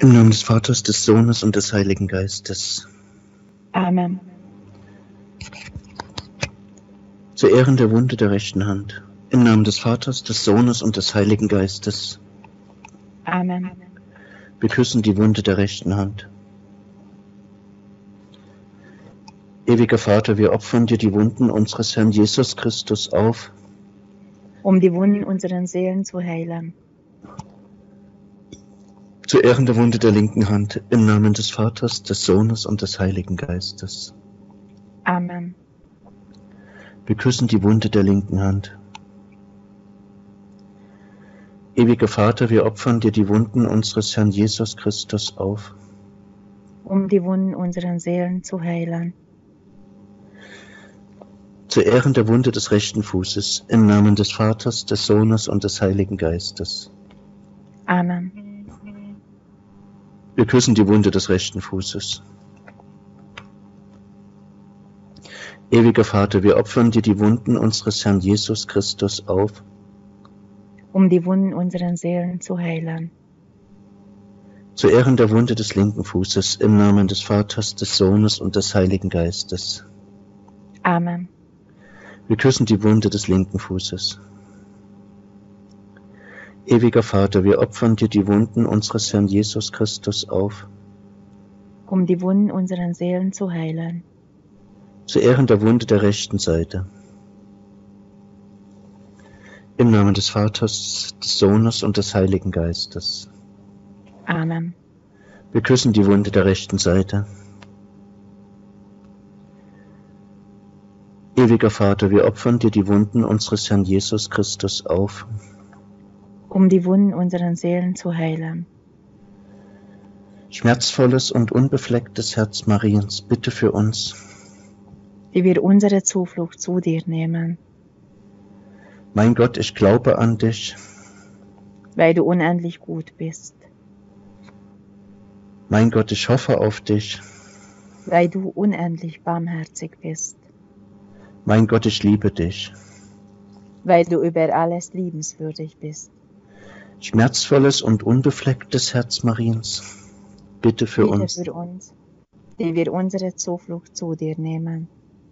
Im Namen des Vaters, des Sohnes und des Heiligen Geistes. Amen. Zu Ehren der Wunde der rechten Hand. Im Namen des Vaters, des Sohnes und des Heiligen Geistes. Amen. Wir küssen die Wunde der rechten Hand. Ewiger Vater, wir opfern dir die Wunden unseres Herrn Jesus Christus auf, Um die Wunden unserer Seelen zu heilen. zu Ehren der Wunde der linken Hand. Im Namen des Vaters, des Sohnes und des Heiligen Geistes. Amen. Wir küssen die Wunde der linken Hand. Ewiger Vater, wir opfern dir die Wunden unseres Herrn Jesus Christus auf, Um die Wunden unserer Seelen zu heilen. zu Ehren der Wunde des rechten Fußes. Im Namen des Vaters, des Sohnes und des Heiligen Geistes. Amen. Wir küssen die Wunde des rechten Fußes. Ewiger Vater, wir opfern dir die Wunden unseres Herrn Jesus Christus auf, Um die Wunden unserer Seelen zu heilen. zu Ehren der Wunde des linken Fußes. Im Namen des Vaters, des Sohnes und des Heiligen Geistes. Amen. Wir küssen die Wunde des linken Fußes. Ewiger Vater, wir opfern dir die Wunden unseres Herrn Jesus Christus auf, Um die Wunden unserer Seelen zu heilen. zu Ehren der Wunde der rechten Seite. Im Namen des Vaters, des Sohnes und des Heiligen Geistes. Amen. Wir küssen die Wunde der rechten Seite. Ewiger Vater, wir opfern dir die Wunden unseres Herrn Jesus Christus auf, Um die Wunden unserer Seelen zu heilen. schmerzvolles und unbeflecktes Herz Mariens, bitte für uns. Die wir unsere Zuflucht zu dir nehmen. Mein Gott, ich glaube an dich. Weil du unendlich gut bist. Mein Gott, ich hoffe auf dich. Weil du unendlich barmherzig bist. Mein Gott, ich liebe dich. Weil du über alles liebenswürdig bist. Schmerzvolles und unbeflecktes Herz Mariens, bitte für Bitte uns. für uns, die wir unsere Zuflucht zu dir nehmen.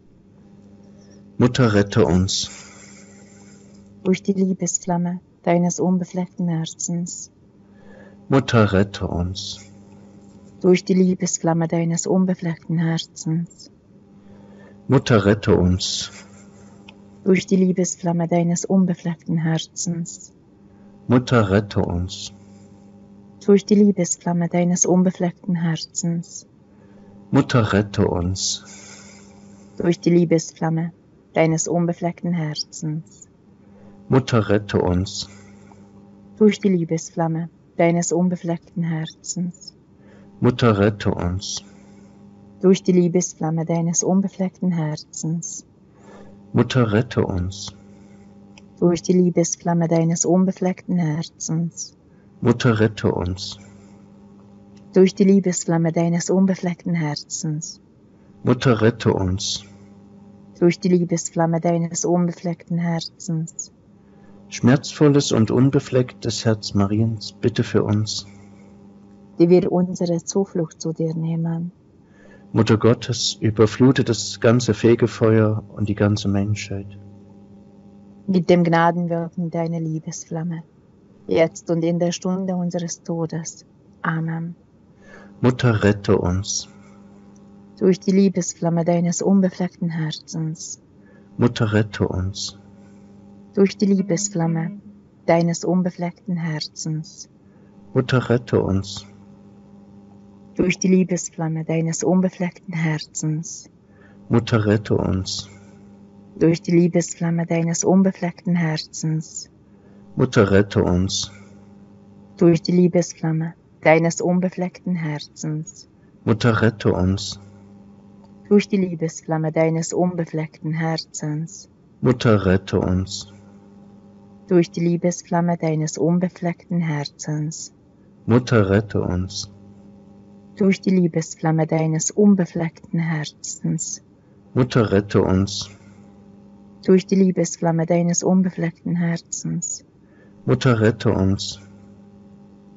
Mutter, rette uns. Durch die Liebesflamme deines unbefleckten Herzens. Mutter, rette uns. Durch die Liebesflamme deines unbefleckten Herzens. Mutter, rette uns. Durch die Liebesflamme deines unbefleckten Herzens. Mutter, rette uns. Durch die Liebesflamme deines unbefleckten Herzens. Mutter, rette uns. Durch die Liebesflamme deines unbefleckten Herzens. Mutter, rette uns. Durch die Liebesflamme deines unbefleckten Herzens. Mutter, rette uns. Durch die Liebesflamme deines unbefleckten Herzens. Mutter, rette uns. Durch die Liebesflamme deines unbefleckten Herzens. Mutter, rette uns. Durch die Liebesflamme deines unbefleckten Herzens. Mutter, rette uns. Durch die Liebesflamme deines unbefleckten Herzens. Schmerzvolles und unbeflecktes Herz Mariens, bitte für uns. Die wir unsere Zuflucht zu dir nehmen. Mutter Gottes, überflute das ganze Fegefeuer und die ganze Menschheit. Mit dem Gnadenwirken deiner Liebesflamme, jetzt und in der Stunde unseres Todes. Amen. Mutter, rette uns. Durch die Liebesflamme deines unbefleckten Herzens. Mutter, rette uns. Durch die Liebesflamme deines unbefleckten Herzens. Mutter, rette uns. Durch die Liebesflamme deines unbefleckten Herzens. Mutter, rette uns. Durch die Liebesflamme deines unbefleckten Herzens. Mutter, rette uns. Durch die Liebesflamme deines unbefleckten Herzens. Mutter, rette uns. Durch die Liebesflamme deines unbefleckten Herzens. Mutter, rette uns. Durch die Liebesflamme deines unbefleckten Herzens. Mutter, rette uns. Durch die Liebesflamme deines unbefleckten Herzens. Mutter, rette uns. Durch die Liebesflamme deines unbefleckten Herzens. Mutter, rette uns.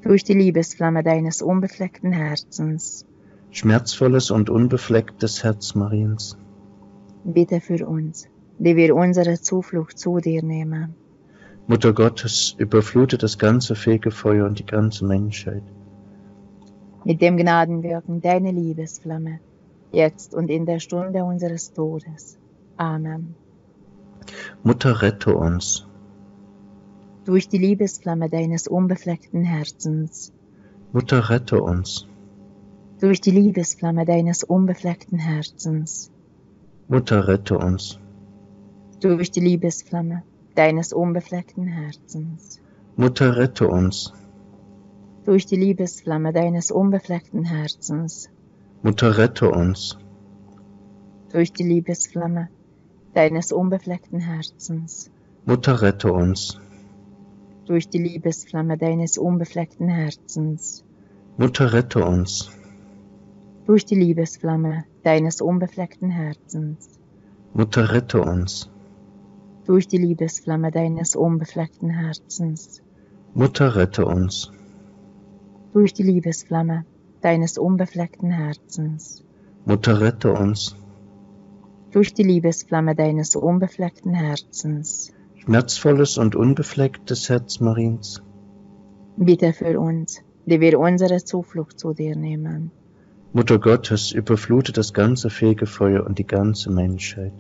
durch die Liebesflamme deines unbefleckten Herzens, schmerzvolles und unbeflecktes Herz Mariens, bitte für uns, die wir unsere Zuflucht zu dir nehmen. Mutter Gottes, überflute das ganze Fegefeuer und die ganze Menschheit. Mit dem Gnadenwirken deiner Liebesflamme, jetzt und in der Stunde unseres Todes. Amen. Mutter, rette uns. Durch die Liebesflamme deines unbefleckten Herzens, Mutter, rette uns. durch die Liebesflamme deines unbefleckten Herzens, Mutter, rette uns. durch die Liebesflamme deines unbefleckten Herzens, Mutter, rette uns. durch die Liebesflamme deines unbefleckten Herzens, Mutter, rette uns. durch die Liebesflamme deines unbefleckten Herzens, Mutter, rette uns. durch die Liebesflamme deines unbefleckten Herzens, Mutter, rette uns. durch die Liebesflamme deines unbefleckten Herzens, Mutter, rette uns. durch die Liebesflamme deines unbefleckten Herzens, Mutter, rette uns. durch die Liebesflamme deines unbefleckten Herzens, Mutter, rette uns. durch die Liebesflamme deines unbefleckten Herzens, Schmerzvolles und unbeflecktes Herz Mariens, bitte für uns, die wir unsere Zuflucht zu dir nehmen. Mutter Gottes, überflute das ganze Fegefeuer und die ganze Menschheit.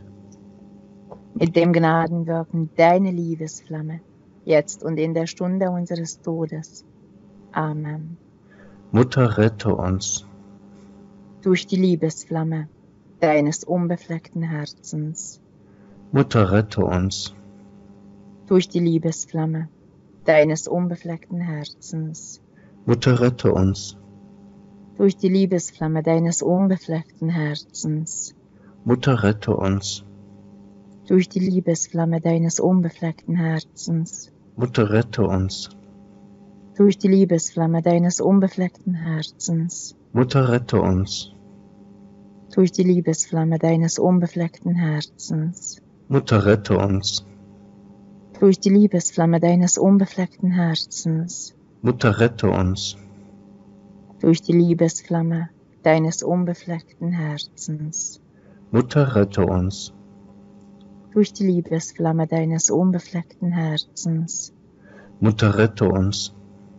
Mit dem Gnadenwirken deiner Liebesflamme, jetzt und in der Stunde unseres Todes. Amen. Mutter, rette uns. Durch die Liebesflamme deines unbefleckten Herzens, Mutter, rette uns. durch die Liebesflamme deines unbefleckten Herzens, Mutter, rette uns. durch die Liebesflamme deines unbefleckten Herzens, Mutter, rette uns. durch die Liebesflamme deines unbefleckten Herzens, Mutter, rette uns. durch die Liebesflamme deines unbefleckten Herzens, Mutter, rette uns. durch die Liebesflamme deines unbefleckten Herzens, Mutter, rette uns. durch die Liebesflamme deines unbefleckten Herzens, Mutter, rette uns. durch die Liebesflamme deines unbefleckten Herzens, Mutter, rette uns. durch die Liebesflamme deines unbefleckten Herzens, Mutter, rette uns.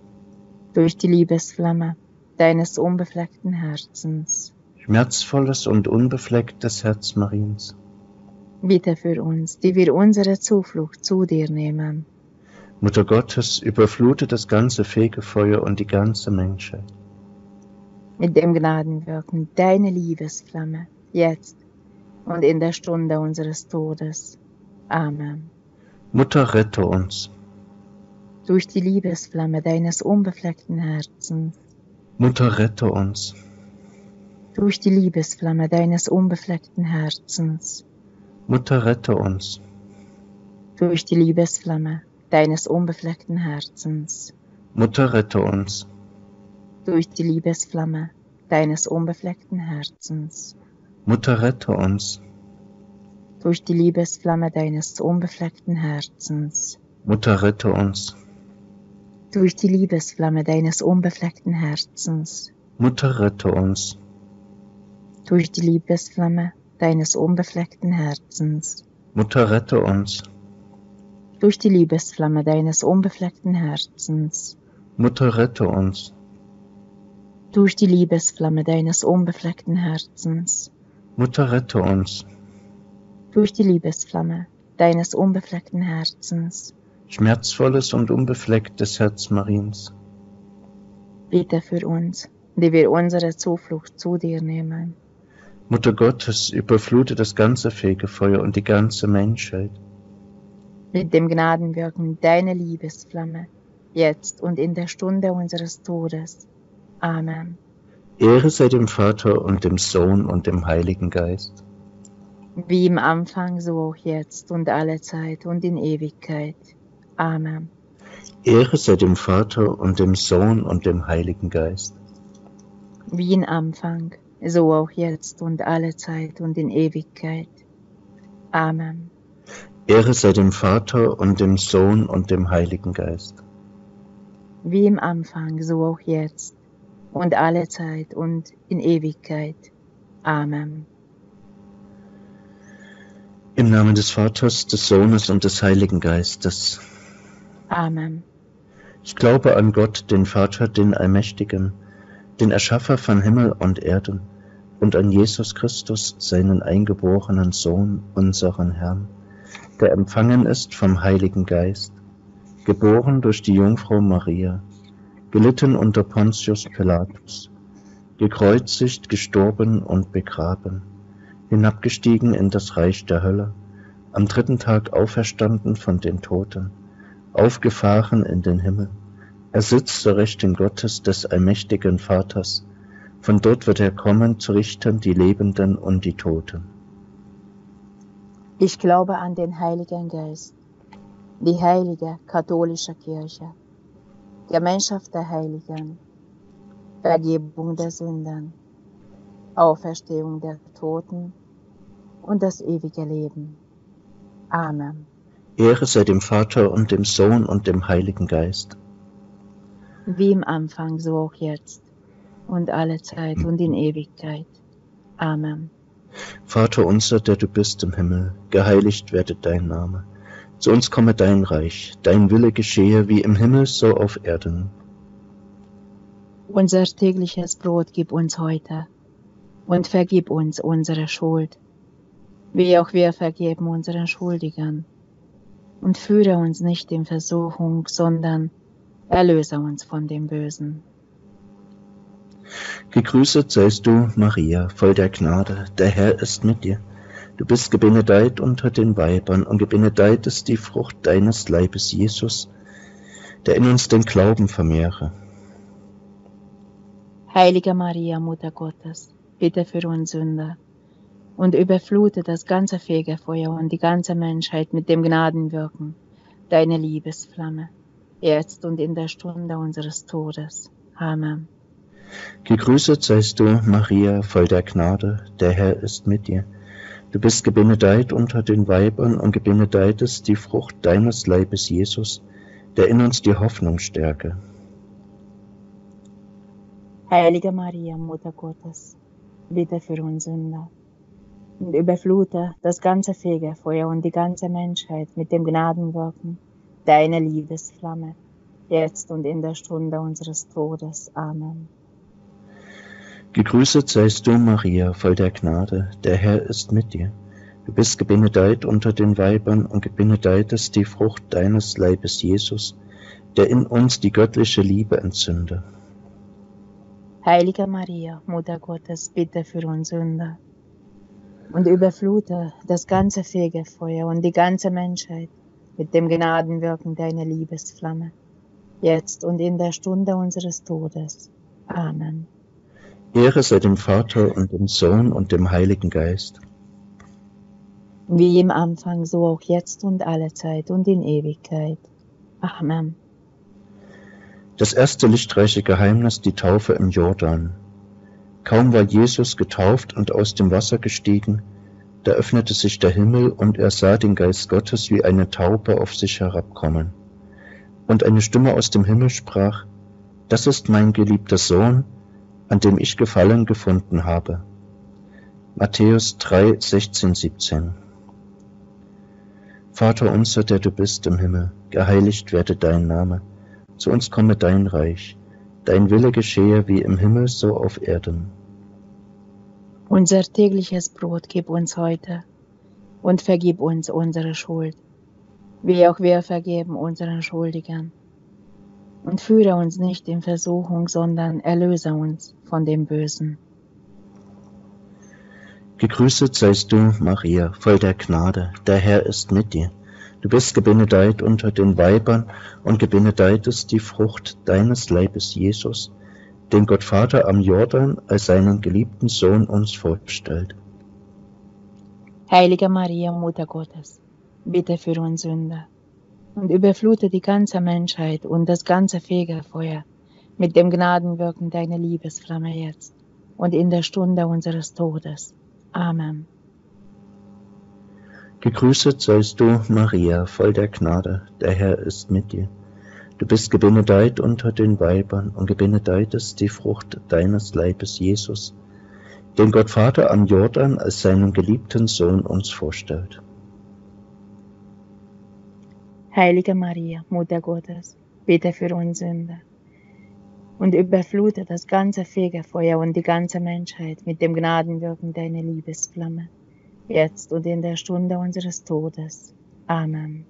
durch die Liebesflamme deines unbefleckten Herzens, Schmerzvolles und unbeflecktes Herz Mariens, bitte für uns, die wir unsere Zuflucht zu dir nehmen. Mutter Gottes, überflute das ganze Fegefeuer und die ganze Menschheit. Mit dem Gnadenwirken deiner Liebesflamme, jetzt und in der Stunde unseres Todes. Amen. Mutter, rette uns. Durch die Liebesflamme deines unbefleckten Herzens, Mutter, rette uns. durch die Liebesflamme deines unbefleckten Herzens, Mutter, rette uns. durch die Liebesflamme deines unbefleckten Herzens, Mutter, rette uns. durch die Liebesflamme deines unbefleckten Herzens, Mutter, rette uns. durch die Liebesflamme deines unbefleckten Herzens, Mutter, rette uns. durch die Liebesflamme deines unbefleckten Herzens, Mutter, rette uns. durch die Liebesflamme deines unbefleckten Herzens, Mutter, rette uns. durch die Liebesflamme deines unbefleckten Herzens, Mutter, rette uns. durch die Liebesflamme deines unbefleckten Herzens, Mutter, rette uns. durch die Liebesflamme deines unbefleckten Herzens, Schmerzvolles und unbeflecktes Herz Mariens, bitte für uns, die wir unsere Zuflucht zu dir nehmen. Mutter Gottes, überflute das ganze Fegefeuer und die ganze Menschheit. Mit dem Gnadenwirken deiner Liebesflamme, jetzt und in der Stunde unseres Todes. Amen. Ehre sei dem Vater und dem Sohn und dem Heiligen Geist. Wie im Anfang, so auch jetzt und alle Zeit und in Ewigkeit. Amen. Ehre sei dem Vater und dem Sohn und dem Heiligen Geist. Wie im Anfang, so auch jetzt und alle Zeit und in Ewigkeit. Amen. Ehre sei dem Vater und dem Sohn und dem Heiligen Geist. wie im Anfang, so auch jetzt und alle Zeit und in Ewigkeit. Amen. Im Namen des Vaters, des Sohnes und des Heiligen Geistes. Amen. Ich glaube an Gott, den Vater, den Allmächtigen, den Erschaffer von Himmel und Erden, und an Jesus Christus, seinen eingeborenen Sohn, unseren Herrn, der empfangen ist vom Heiligen Geist, geboren durch die Jungfrau Maria, gelitten unter Pontius Pilatus, gekreuzigt, gestorben und begraben, hinabgestiegen in das Reich der Hölle, am dritten Tag auferstanden von den Toten, aufgefahren in den Himmel. Er sitzt zur Rechten Gottes des allmächtigen Vaters. Von dort wird er kommen, zu richten die Lebenden und die Toten. Ich glaube an den Heiligen Geist, die heilige katholische Kirche, Gemeinschaft der Heiligen, Vergebung der Sünden, Auferstehung der Toten und das ewige Leben. Amen. Ehre sei dem Vater und dem Sohn und dem Heiligen Geist. Wie im Anfang, so auch jetzt und alle Zeit und in Ewigkeit. Amen. Vater unser, der du bist im Himmel, geheiligt werde dein Name. Zu uns komme dein Reich, dein Wille geschehe wie im Himmel, so auf Erden. Unser tägliches Brot gib uns heute und vergib uns unsere Schuld, wie auch wir vergeben unseren Schuldigern. Und führe uns nicht in Versuchung, sondern erlöse uns von dem Bösen. Gegrüßet seist du, Maria, voll der Gnade, der Herr ist mit dir. Du bist gebenedeit unter den Weibern, und gebenedeit ist die Frucht deines Leibes, Jesus, der in uns den Glauben vermehre. Heilige Maria, Mutter Gottes, bitte für uns Sünder und überflute das ganze Fegefeuer und die ganze Menschheit mit dem Gnadenwirken deiner Liebesflamme, jetzt und in der Stunde unseres Todes. Amen. Gegrüßet seist du, Maria, voll der Gnade, der Herr ist mit dir. Du bist gebenedeit unter den Weibern, und gebenedeit ist die Frucht deines Leibes, Jesus, der in uns die Hoffnung stärke. Heilige Maria, Mutter Gottes, bitte für uns Sünder und überflute das ganze Fegefeuer und die ganze Menschheit mit dem Gnadenwirken deiner Liebesflamme, jetzt und in der Stunde unseres Todes. Amen. Gegrüßet seist du, Maria, voll der Gnade, der Herr ist mit dir. Du bist gebenedeit unter den Weibern, und gebenedeit ist die Frucht deines Leibes, Jesus, der in uns die göttliche Liebe entzünde. Heilige Maria, Mutter Gottes, bitte für uns Sünder und überflute das ganze Fegefeuer und die ganze Menschheit mit dem Gnadenwirken deiner Liebesflamme, jetzt und in der Stunde unseres Todes. Amen. Ehre sei dem Vater und dem Sohn und dem Heiligen Geist. Wie im Anfang, so auch jetzt und alle Zeit und in Ewigkeit. Amen. Das erste lichtreiche Geheimnis, die Taufe im Jordan. Kaum war Jesus getauft und aus dem Wasser gestiegen, da öffnete sich der Himmel, und er sah den Geist Gottes wie eine Taube auf sich herabkommen. Und eine Stimme aus dem Himmel sprach: Das ist mein geliebter Sohn, an dem ich Gefallen gefunden habe. Matthäus 3, 16, 17. Vater unser, der du bist im Himmel, geheiligt werde dein Name. Zu uns komme dein Reich. Dein Wille geschehe wie im Himmel, so auf Erden. Unser tägliches Brot gib uns heute und vergib uns unsere Schuld, wie auch wir vergeben unseren Schuldigern. Und führe uns nicht in Versuchung, sondern erlöse uns von dem Bösen. Gegrüßet seist du, Maria, voll der Gnade, der Herr ist mit dir. Du bist gebenedeit unter den Weibern, und gebenedeit ist die Frucht deines Leibes, Jesus, den Gott Vater am Jordan als seinen geliebten Sohn uns vorstellt. Heilige Maria, Mutter Gottes, bitte für uns Sünder und überflute die ganze Menschheit und das ganze Fegefeuer mit dem Gnadenwirken deiner Liebesflamme jetzt und in der Stunde unseres Todes. Amen. Gegrüßet seist du, Maria, voll der Gnade, der Herr ist mit dir. Du bist gebenedeit unter den Weibern, und gebenedeit ist die Frucht deines Leibes, Jesus, den Gott Vater am Jordan als seinen geliebten Sohn uns vorstellt. Heilige Maria, Mutter Gottes, bitte für uns Sünder und überflute das ganze Fegefeuer und die ganze Menschheit mit dem Gnadenwirken deiner Liebesflamme, jetzt und in der Stunde unseres Todes. Amen.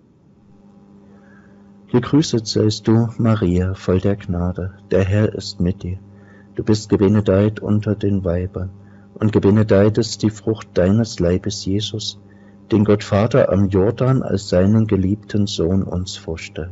Gegrüßet seist du, Maria, voll der Gnade, der Herr ist mit dir. Du bist gebenedeit unter den Weibern, und gebenedeit ist die Frucht deines Leibes, Jesus, den Gott Vater am Jordan als seinen geliebten Sohn uns vorstellt.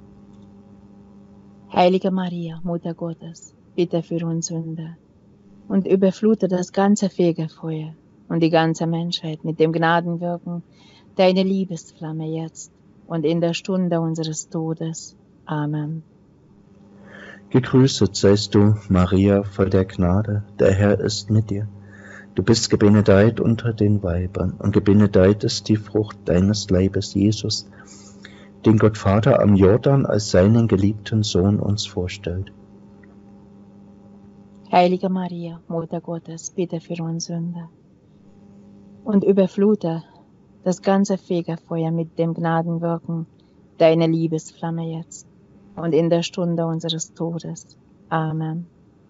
Heilige Maria, Mutter Gottes, bitte für uns Sünder und überflute das ganze Fegefeuer und die ganze Menschheit mit dem Gnadenwirken deiner Liebesflamme jetzt und in der Stunde unseres Todes. Amen. Gegrüßet seist du, Maria, voll der Gnade, der Herr ist mit dir. Du bist gebenedeit unter den Weibern, und gebenedeit ist die Frucht deines Leibes, Jesus, den Gott Vater am Jordan als seinen geliebten Sohn uns vorstellt. Heilige Maria, Mutter Gottes, bitte für uns Sünder und überflute das ganze Fegefeuer mit dem Gnadenwirken deiner Liebesflamme jetzt und in der Stunde unseres Todes. Amen.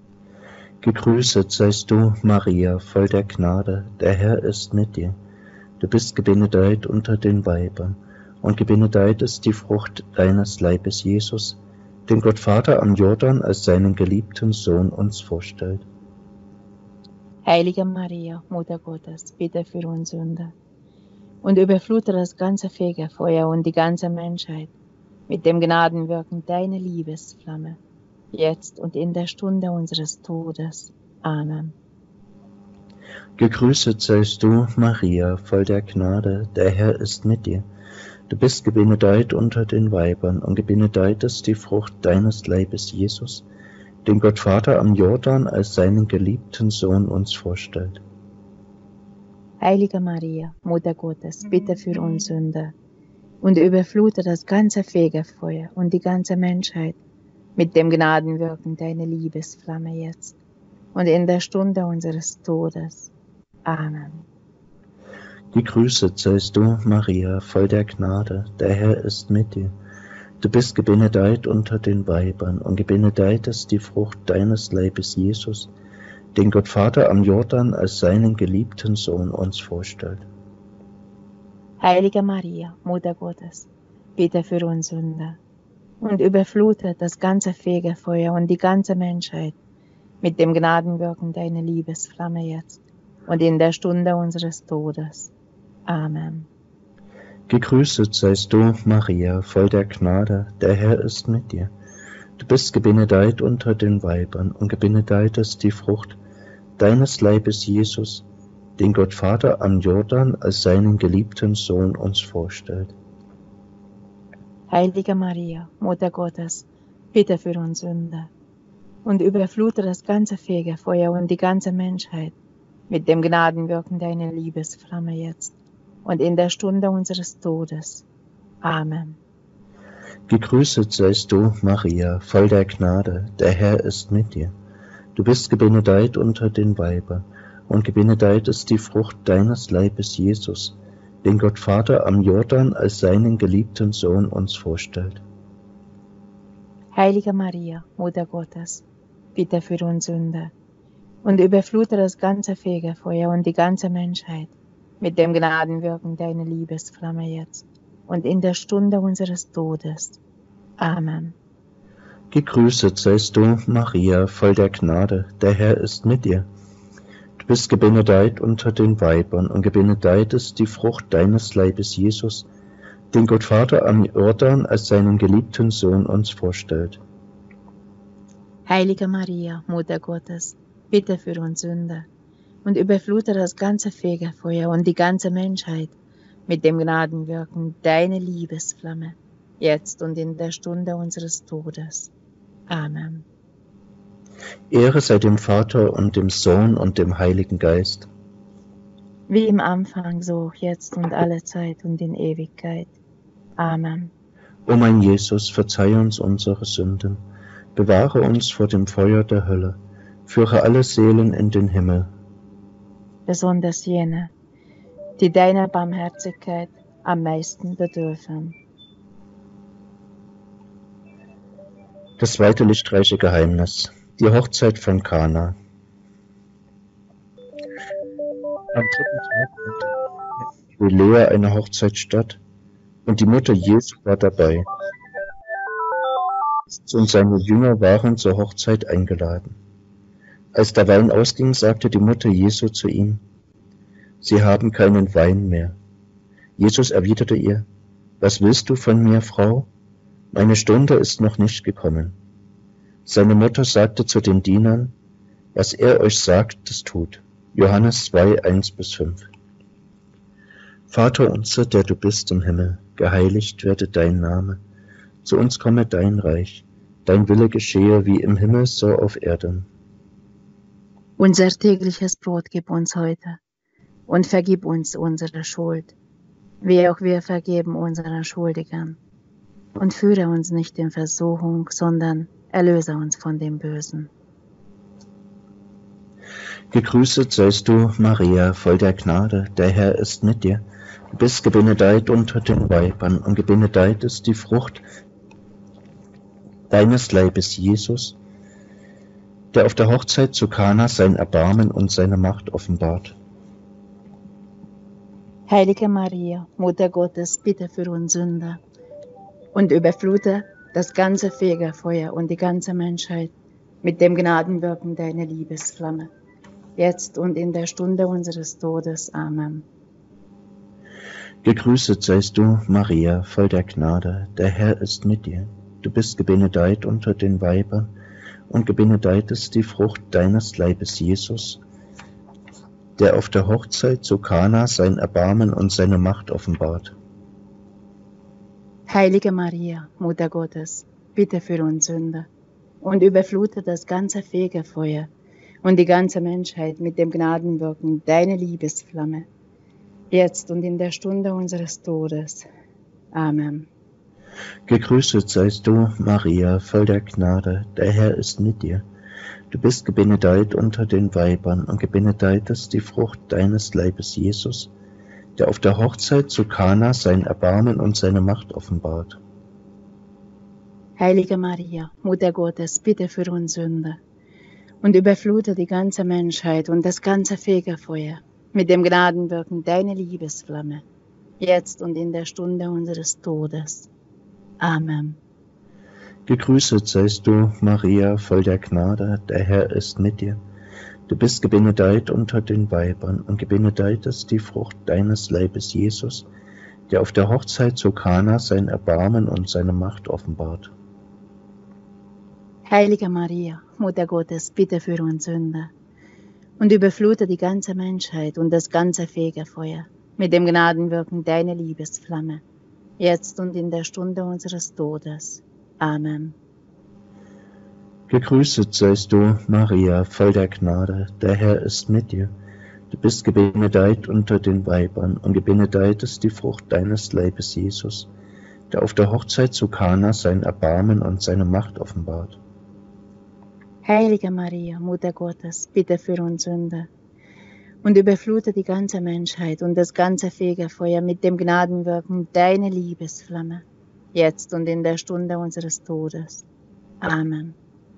Gegrüßet seist du, Maria, voll der Gnade, der Herr ist mit dir. Du bist gebenedeit unter den Weibern, und gebenedeit ist die Frucht deines Leibes, Jesus, den Gott Vater am Jordan als seinen geliebten Sohn uns vorstellt. Heilige Maria, Mutter Gottes, bitte für uns Sünder und überflute das ganze Fegefeuer und die ganze Menschheit mit dem Gnadenwirken deiner Liebesflamme, jetzt und in der Stunde unseres Todes. Amen. Gegrüßet seist du, Maria, voll der Gnade, der Herr ist mit dir. Du bist gebenedeit unter den Weibern, und gebenedeit ist die Frucht deines Leibes, Jesus, den Gott Vater am Jordan als seinen geliebten Sohn uns vorstellt. Heilige Maria, Mutter Gottes, bitte für uns Sünder und überflute das ganze Fegefeuer und die ganze Menschheit mit dem Gnadenwirken deiner Liebesflamme jetzt und in der Stunde unseres Todes. Amen. Gegrüßet seist du, Maria, voll der Gnade, der Herr ist mit dir. Du bist gebenedeit unter den Weibern, und gebenedeit ist die Frucht deines Leibes, Jesus, den Gott Vater am Jordan als seinen geliebten Sohn uns vorstellt. Heilige Maria, Mutter Gottes, bitte für uns Sünder und überflute das ganze Fegefeuer und die ganze Menschheit mit dem Gnadenwirken deiner Liebesflamme jetzt und in der Stunde unseres Todes. Amen. Gegrüßet seist du, Maria, voll der Gnade, der Herr ist mit dir. Du bist gebenedeit unter den Weibern, und gebenedeit ist die Frucht deines Leibes, Jesus, den Gott Vater am Jordan als seinen geliebten Sohn uns vorstellt. Heilige Maria, Mutter Gottes, bitte für uns Sünder und überflute das ganze Fegefeuer und die ganze Menschheit mit dem Gnadenwirken deiner Liebesflamme jetzt und in der Stunde unseres Todes. Amen. Gegrüßet seist du, Maria, voll der Gnade, der Herr ist mit dir. Du bist gebenedeit unter den Weibern, und gebenedeit ist die Frucht deines Leibes, Jesus, den Gott Vater am Jordan als seinen geliebten Sohn uns vorstellt. Heilige Maria, Mutter Gottes, bitte für uns Sünder und überflute das ganze Fegefeuer und die ganze Menschheit mit dem Gnadenwirken deiner Liebesflamme jetzt und in der Stunde unseres Todes. Amen. Gegrüßet seist du, Maria, voll der Gnade, der Herr ist mit dir. Du bist gebenedeit unter den Weibern, und gebenedeit ist die Frucht deines Leibes, Jesus, den Gott Vater am Jordan als seinen geliebten Sohn uns vorstellt. Heilige Maria, Mutter Gottes, bitte für uns Sünder und überflute das ganze Fegefeuer und die ganze Menschheit mit dem Gnadenwirken deiner Liebesflamme, jetzt und in der Stunde unseres Todes. Amen. Ehre sei dem Vater und dem Sohn und dem Heiligen Geist. Wie im Anfang, so auch jetzt und alle Zeit und in Ewigkeit. Amen. O mein Jesus, verzeih uns unsere Sünden, bewahre uns vor dem Feuer der Hölle, führe alle Seelen in den Himmel, besonders jene, die deiner Barmherzigkeit am meisten bedürfen. Das zweite lichtreiche Geheimnis, die Hochzeit von Kana. Am dritten Tag fand in Galiläa eine Hochzeit statt, und die Mutter Jesu war dabei. Jesus und seine Jünger waren zur Hochzeit eingeladen. Als der Wein ausging, sagte die Mutter Jesu zu ihm: Sie haben keinen Wein mehr. Jesus erwiderte ihr: Was willst du von mir, Frau? Meine Stunde ist noch nicht gekommen. Seine Mutter sagte zu den Dienern: Was er euch sagt, das tut. Johannes 2, 1-5. Vater unser, der du bist im Himmel, geheiligt werde dein Name. Zu uns komme dein Reich. Dein Wille geschehe wie im Himmel, so auf Erden. Unser tägliches Brot gib uns heute und vergib uns unsere Schuld, wie auch wir vergeben unseren Schuldigern. Und führe uns nicht in Versuchung, sondern erlöse uns von dem Bösen. Gegrüßet seist du, Maria, voll der Gnade, der Herr ist mit dir. Du bist gebenedeit unter den Weibern, und gebenedeit ist die Frucht deines Leibes, Jesus, der auf der Hochzeit zu Kana sein Erbarmen und seine Macht offenbart. Heilige Maria, Mutter Gottes, bitte für uns Sünder und überflute das ganze Fegefeuer und die ganze Menschheit mit dem Gnadenwirken deiner Liebesflamme, jetzt und in der Stunde unseres Todes. Amen. Gegrüßet seist du, Maria, voll der Gnade, der Herr ist mit dir. Du bist gebenedeit unter den Weibern, und gebenedeit ist die Frucht deines Leibes, Jesus, der auf der Hochzeit zu Kana sein Erbarmen und seine Macht offenbart. Heilige Maria, Mutter Gottes, bitte für uns Sünder und überflute das ganze Fegefeuer und die ganze Menschheit mit dem Gnadenwirken deiner Liebesflamme, jetzt und in der Stunde unseres Todes. Amen. Gegrüßet seist du, Maria, voll der Gnade, der Herr ist mit dir. Du bist gebenedeit unter den Weibern, und gebenedeit ist die Frucht deines Leibes, Jesus, der auf der Hochzeit zu Kana sein Erbarmen und seine Macht offenbart. Heilige Maria, Mutter Gottes, bitte für uns Sünder und überflute die ganze Menschheit und das ganze Fegefeuer mit dem Gnadenwirken deiner Liebesflamme, jetzt und in der Stunde unseres Todes. Amen. Gegrüßet seist du, Maria, voll der Gnade, der Herr ist mit dir. Du bist gebenedeit unter den Weibern, und gebenedeit ist die Frucht deines Leibes, Jesus, der auf der Hochzeit zu Kana sein Erbarmen und seine Macht offenbart. Heilige Maria, Mutter Gottes, bitte für uns Sünder und überflute die ganze Menschheit und das ganze Fegefeuer mit dem Gnadenwirken deiner Liebesflamme, jetzt und in der Stunde unseres Todes. Amen. Gegrüßet seist du, Maria, voll der Gnade, der Herr ist mit dir. Du bist gebenedeit unter den Weibern, und gebenedeit ist die Frucht deines Leibes, Jesus, der auf der Hochzeit zu Kana sein Erbarmen und seine Macht offenbart. Heilige Maria, Mutter Gottes, bitte für uns Sünder und überflute die ganze Menschheit und das ganze Fegefeuer mit dem Gnadenwirken deiner Liebesflamme, jetzt und in der Stunde unseres Todes. Amen.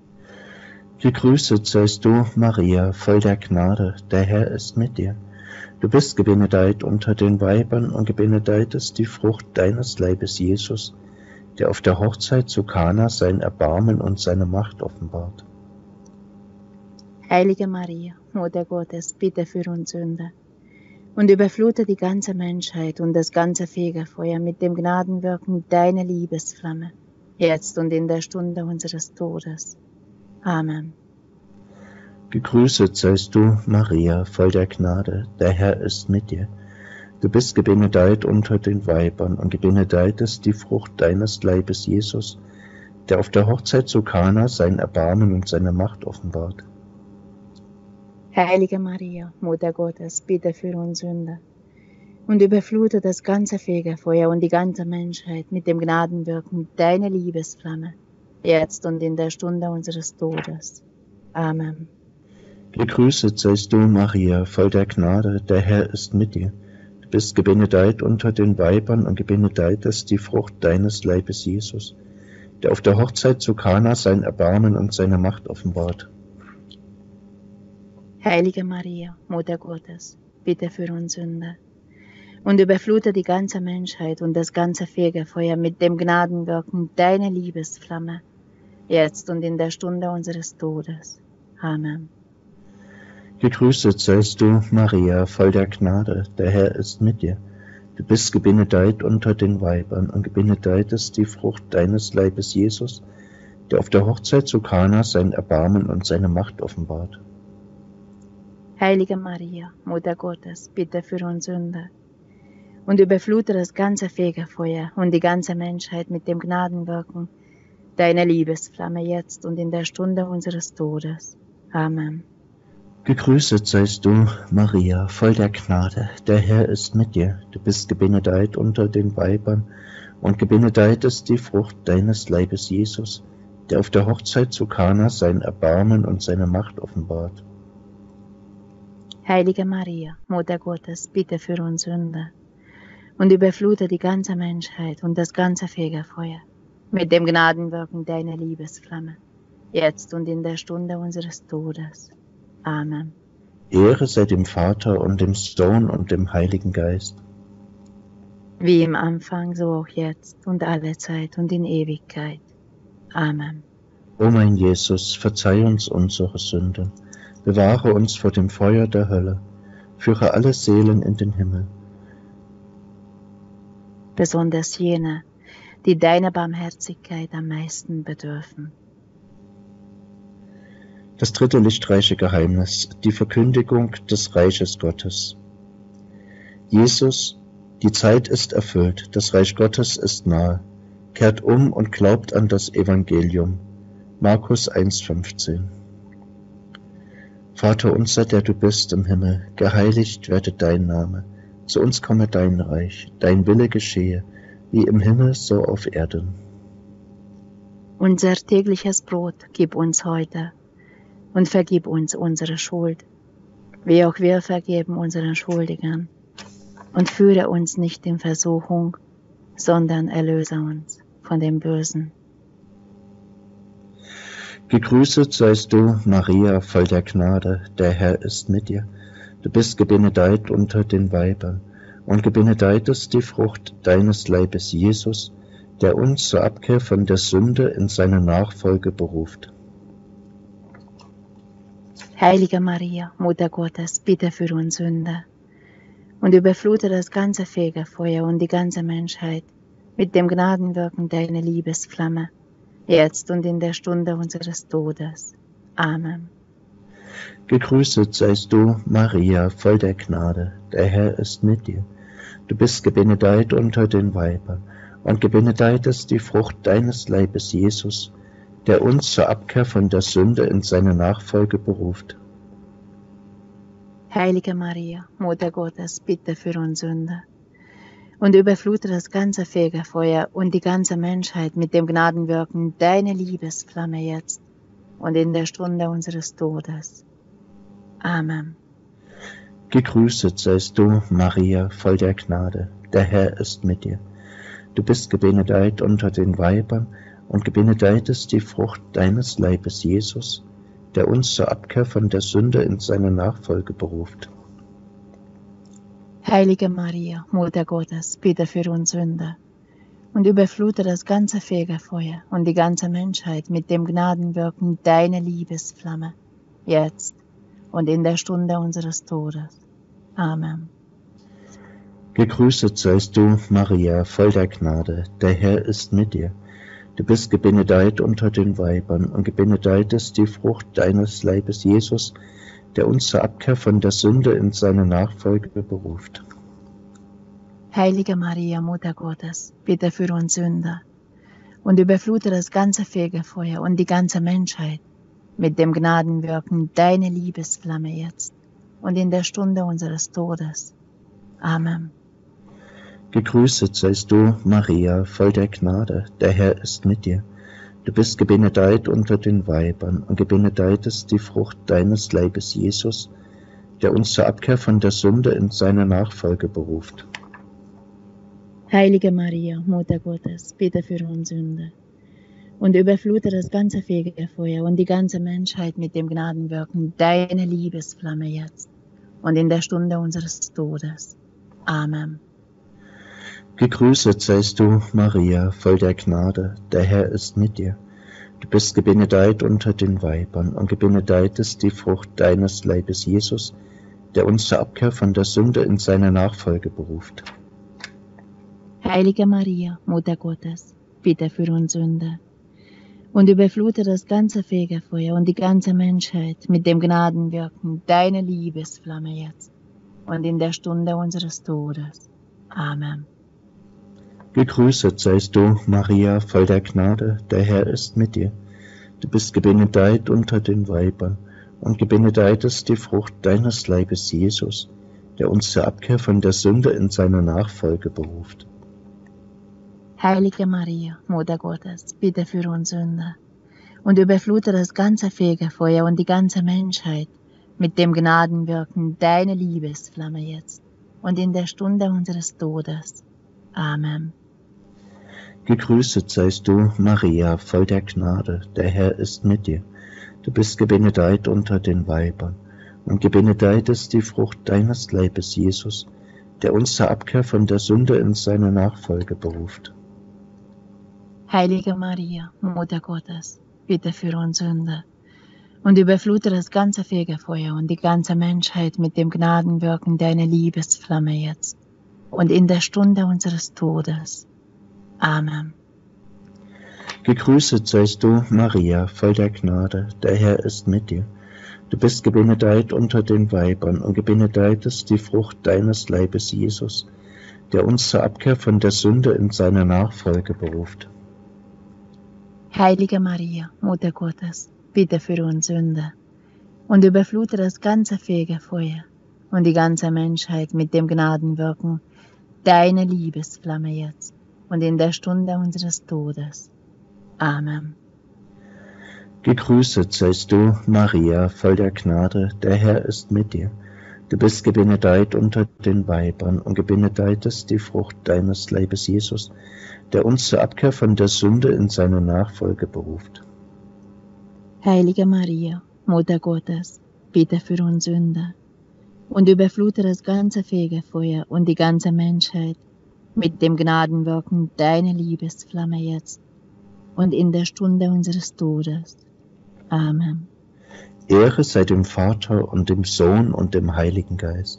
Gegrüßet seist du, Maria, voll der Gnade, der Herr ist mit dir. Du bist gebenedeit unter den Weibern, und gebenedeit ist die Frucht deines Leibes, Jesus, der auf der Hochzeit zu Kana sein Erbarmen und seine Macht offenbart. Heilige Maria, Mutter Gottes, bitte für uns Sünder und überflute die ganze Menschheit und das ganze Fegefeuer mit dem Gnadenwirken deiner Liebesflamme, jetzt und in der Stunde unseres Todes. Amen. Gegrüßet seist du, Maria, voll der Gnade, der Herr ist mit dir. Du bist gebenedeit unter den Weibern, und gebenedeit ist die Frucht deines Leibes, Jesus, der auf der Hochzeit zu Kana sein Erbarmen und seine Macht offenbart. Heilige Maria, Mutter Gottes, bitte für uns Sünder und überflute das ganze Fegefeuer und die ganze Menschheit mit dem Gnadenwirken deiner Liebesflamme, jetzt und in der Stunde unseres Todes. Amen. Gegrüßet seist du, Maria, voll der Gnade, der Herr ist mit dir. Du bist gebenedeit unter den Weibern und gebenedeit ist die Frucht deines Leibes, Jesus, der auf der Hochzeit zu Kana sein Erbarmen und seine Macht offenbart. Heilige Maria, Mutter Gottes, bitte für uns Sünder und überflute die ganze Menschheit und das ganze Fegefeuer mit dem Gnadenwirken deiner Liebesflamme, jetzt und in der Stunde unseres Todes. Amen. Gegrüßet seist du, Maria, voll der Gnade, der Herr ist mit dir. Du bist gebenedeit unter den Weibern und gebenedeit ist die Frucht deines Leibes, Jesus, der auf der Hochzeit zu Kana sein Erbarmen und seine Macht offenbart. Heilige Maria, Mutter Gottes, bitte für uns Sünder und überflute das ganze Fegefeuer und die ganze Menschheit mit dem Gnadenwirken deiner Liebesflamme jetzt und in der Stunde unseres Todes. Amen. Gegrüßet seist du, Maria, voll der Gnade, der Herr ist mit dir. Du bist gebenedeit unter den Weibern und gebenedeit ist die Frucht deines Leibes, Jesus, der auf der Hochzeit zu Kana sein Erbarmen und seine Macht offenbart. Heilige Maria, Mutter Gottes, bitte für uns Sünder und überflute die ganze Menschheit und das ganze Fegefeuer mit dem Gnadenwirken deiner Liebesflamme, jetzt und in der Stunde unseres Todes. Amen. Ehre sei dem Vater und dem Sohn und dem Heiligen Geist. Wie im Anfang, so auch jetzt und alle Zeit und in Ewigkeit. Amen. O mein Jesus, verzeih uns unsere Sünden, bewahre uns vor dem Feuer der Hölle, führe alle Seelen in den Himmel. Besonders jene, die deiner Barmherzigkeit am meisten bedürfen. Das dritte lichtreiche Geheimnis, die Verkündigung des Reiches Gottes. Jesus, die Zeit ist erfüllt, das Reich Gottes ist nahe. Kehrt um und glaubt an das Evangelium. Markus 1,15. Vater unser, der du bist im Himmel, geheiligt werde dein Name. Zu uns komme dein Reich, dein Wille geschehe, wie im Himmel, so auf Erden. Unser tägliches Brot gib uns heute und vergib uns unsere Schuld, wie auch wir vergeben unseren Schuldigern. Und führe uns nicht in Versuchung, sondern erlöse uns von dem Bösen. Gegrüßet seist du, Maria, voll der Gnade, der Herr ist mit dir. Du bist gebenedeit unter den Weibern, und gebenedeit ist die Frucht deines Leibes, Jesus, der uns zur Abkehr von der Sünde in seine Nachfolge beruft. Heilige Maria, Mutter Gottes, bitte für uns Sünder und überflute das ganze Fegefeuer und die ganze Menschheit mit dem Gnadenwirken deiner Liebesflamme, jetzt und in der Stunde unseres Todes. Amen. Gegrüßet seist du, Maria, voll der Gnade, der Herr ist mit dir. Du bist gebenedeit unter den Weibern, und gebenedeit ist die Frucht deines Leibes, Jesus, der uns zur Abkehr von der Sünde in seine Nachfolge beruft. Heilige Maria, Mutter Gottes, bitte für uns Sünder und überflute das ganze Fegefeuer und die ganze Menschheit mit dem Gnadenwirken deiner Liebesflamme jetzt und in der Stunde unseres Todes. Amen. Gegrüßet seist du, Maria, voll der Gnade, der Herr ist mit dir. Du bist gebenedeit unter den Weibern, und gebenedeit ist die Frucht deines Leibes, Jesus, der uns zur Abkehr von der Sünde in seine Nachfolge beruft. Heilige Maria, Mutter Gottes, bitte für uns Sünder und überflute das ganze Fegefeuer und die ganze Menschheit mit dem Gnadenwirken deiner Liebesflamme, jetzt und in der Stunde unseres Todes. Amen. Gegrüßet seist du, Maria, voll der Gnade, der Herr ist mit dir. Du bist gebenedeit unter den Weibern, und gebenedeit ist die Frucht deines Leibes, Jesus, der uns zur Abkehr von der Sünde in seine Nachfolge beruft. Heilige Maria, Mutter Gottes, bitte für uns Sünder und überflute das ganze Fegefeuer und die ganze Menschheit mit dem Gnadenwirken deiner Liebesflamme jetzt und in der Stunde unseres Todes. Amen. Gegrüßet seist du, Maria, voll der Gnade, der Herr ist mit dir. Du bist gebenedeit unter den Weibern, und gebenedeit ist die Frucht deines Leibes, Jesus, der uns zur Abkehr von der Sünde in seine Nachfolge beruft. Heilige Maria, Mutter Gottes, bitte für uns Sünder und überflute das ganze Fegefeuer und die ganze Menschheit mit dem Gnadenwirken deiner Liebesflamme jetzt und in der Stunde unseres Todes. Amen. Gegrüßet seist du, Maria, voll der Gnade, der Herr ist mit dir. Du bist gebenedeit unter den Weibern, und gebenedeit ist die Frucht deines Leibes, Jesus, der uns zur Abkehr von der Sünde in seine Nachfolge beruft. Heilige Maria, Mutter Gottes, bitte für uns Sünder und überflute das ganze Fegefeuer und die ganze Menschheit mit dem Gnadenwirken deiner Liebesflamme jetzt und in der Stunde unseres Todes. Amen. Gegrüßet seist du, Maria, voll der Gnade, der Herr ist mit dir. Du bist gebenedeit unter den Weibern, und gebenedeit ist die Frucht deines Leibes, Jesus, der uns zur Abkehr von der Sünde in seine Nachfolge beruft. Heilige Maria, Mutter Gottes, bitte für uns Sünder und überflute das ganze Fegefeuer und die ganze Menschheit mit dem Gnadenwirken deiner Liebesflamme jetzt und in der Stunde unseres Todes. Amen. Gegrüßet seist du, Maria, voll der Gnade, der Herr ist mit dir. Du bist gebenedeit unter den Weibern, und gebenedeit ist die Frucht deines Leibes, Jesus, der uns zur Abkehr von der Sünde in seine Nachfolge beruft. Heilige Maria, Mutter Gottes, bitte für uns Sünder und überflute das ganze Fegefeuer und die ganze Menschheit mit dem Gnadenwirken deiner Liebesflamme jetzt und in der Stunde unseres Todes. Amen. Gegrüßet seist du, Maria, voll der Gnade, der Herr ist mit dir. Du bist gebenedeit unter den Weibern, und gebenedeit ist die Frucht deines Leibes, Jesus, der uns zur Abkehr von der Sünde in seine Nachfolge beruft. Heilige Maria, Mutter Gottes, bitte für uns Sünder und überflute das ganze Fegefeuer und die ganze Menschheit mit dem Gnadenwirken deiner Liebesflamme jetzt und in der Stunde unseres Todes. Amen. Gegrüßet seist du, Maria, voll der Gnade, der Herr ist mit dir. Du bist gebenedeit unter den Weibern, und gebenedeit ist die Frucht deines Leibes, Jesus, der uns zur Abkehr von der Sünde in seine Nachfolge beruft. Heilige Maria, Mutter Gottes, bitte für uns Sünder und überflute das ganze Fegefeuer und die ganze Menschheit mit dem Gnadenwirken deiner Liebesflamme jetzt und in der Stunde unseres Todes. Amen. Ehre sei dem Vater und dem Sohn und dem Heiligen Geist.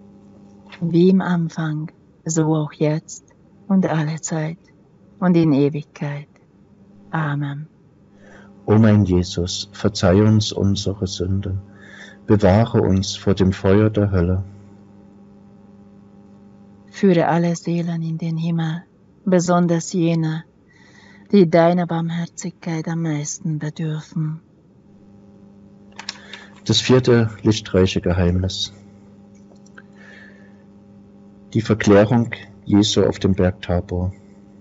Wie im Anfang, so auch jetzt und alle Zeit und in Ewigkeit. Amen. O mein Jesus, verzeih uns unsere Sünden, bewahre uns vor dem Feuer der Hölle. Führe alle Seelen in den Himmel, besonders jene, die deiner Barmherzigkeit am meisten bedürfen. Das vierte lichtreiche Geheimnis. Die Verklärung Jesu auf dem Berg Tabor.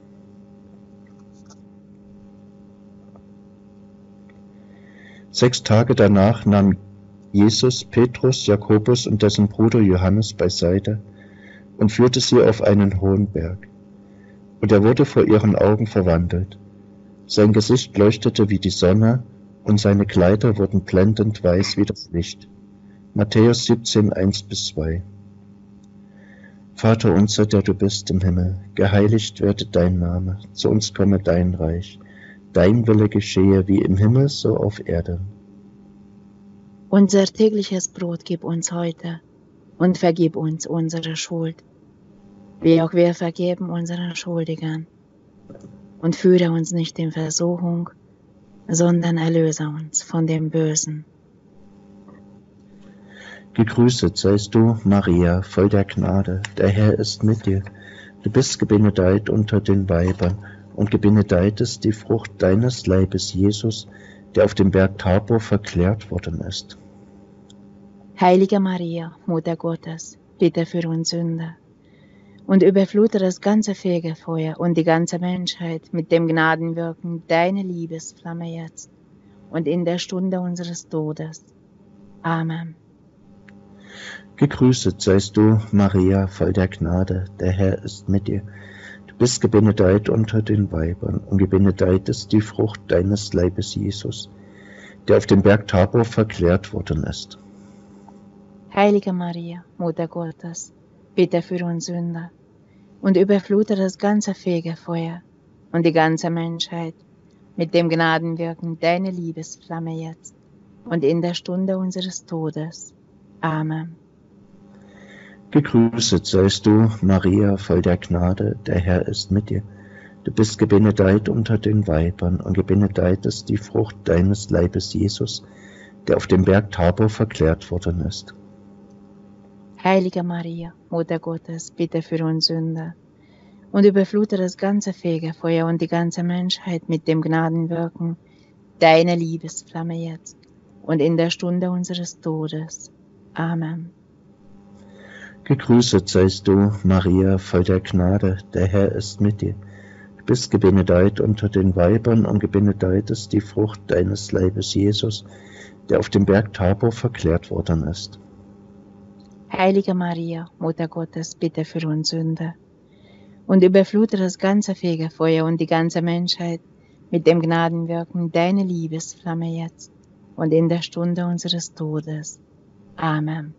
Sechs Tage danach nahm Jesus Petrus, Jakobus und dessen Bruder Johannes beiseite und führte sie auf einen hohen Berg. Und er wurde vor ihren Augen verwandelt. Sein Gesicht leuchtete wie die Sonne, und seine Kleider wurden blendend weiß wie das Licht. Matthäus 17, 1-2. Vater unser, der du bist im Himmel, geheiligt werde dein Name, zu uns komme dein Reich. Dein Wille geschehe wie im Himmel, so auf Erden. Unser tägliches Brot gib uns heute und vergib uns unsere Schuld, wie auch wir vergeben unseren Schuldigern. Und führe uns nicht in Versuchung, sondern erlöse uns von dem Bösen. Gegrüßet seist du, Maria, voll der Gnade, der Herr ist mit dir. Du bist gebenedeit unter den Weibern, und gebenedeit ist die Frucht deines Leibes, Jesus, der auf dem Berg Tabor verklärt worden ist. Heilige Maria, Mutter Gottes, bitte für uns Sünder und überflute das ganze Fegefeuer und die ganze Menschheit mit dem Gnadenwirken deiner Liebesflamme jetzt und in der Stunde unseres Todes. Amen. Gegrüßet seist du, Maria, voll der Gnade, der Herr ist mit dir. Du bist gebenedeit unter den Weibern, und gebenedeit ist die Frucht deines Leibes, Jesus, der auf dem Berg Tabor verklärt worden ist. Heilige Maria, Mutter Gottes, bitte für uns Sünder und überflute das ganze Fegefeuer und die ganze Menschheit mit dem Gnadenwirken deiner Liebesflamme jetzt und in der Stunde unseres Todes. Amen. Gegrüßet seist du, Maria, voll der Gnade, der Herr ist mit dir. Du bist gebenedeit unter den Weibern, und gebenedeit ist die Frucht deines Leibes, Jesus, der auf dem Berg Tabor verklärt worden ist. Heilige Maria, Mutter Gottes, bitte für uns Sünder und überflute das ganze Fegefeuer und die ganze Menschheit mit dem Gnadenwirken deiner Liebesflamme jetzt und in der Stunde unseres Todes. Amen. Gegrüßet seist du, Maria, voll der Gnade, der Herr ist mit dir. Du bist gebenedeit unter den Weibern, und gebenedeit ist die Frucht deines Leibes, Jesus, der auf dem Berg Tabor verklärt worden ist. Heilige Maria, Mutter Gottes, bitte für uns Sünder und überflute das ganze Fegefeuer und die ganze Menschheit mit dem Gnadenwirken deiner Liebesflamme jetzt und in der Stunde unseres Todes. Amen.